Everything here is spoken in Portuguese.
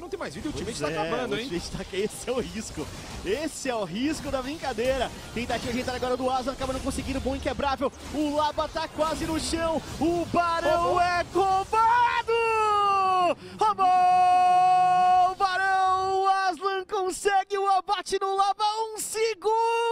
não tem mais vida e o time está acabando, hein? Esse é o risco. Esse é o risco da brincadeira. Tentativa de entrar agora do Aslan, acaba não conseguindo, bom inquebrável. O Laba tá quase no chão. O Barão é combado! Roubou! O Barão! O Aslan consegue o abate no Laba, 1 segundo!